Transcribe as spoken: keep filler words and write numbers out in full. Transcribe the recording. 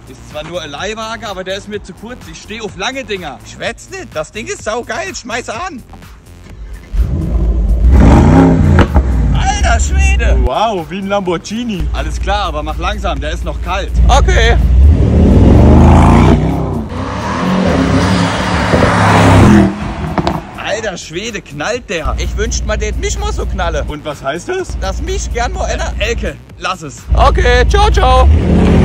Ist zwar nur ein Leihwagen, aber der ist mir zu kurz. Ich stehe auf lange Dinger. Schwätz nicht, das Ding ist saugeil, schmeiß an. Alter Schwede. Wow, wie ein Lamborghini. Alles klar, aber mach langsam, der ist noch kalt. Okay. Alter Schwede, knallt der. Ich wünschte mal, den mich mal so knalle. Und was heißt das? Dass mich gern mal einer... Elke, lass es. Okay, ciao, ciao.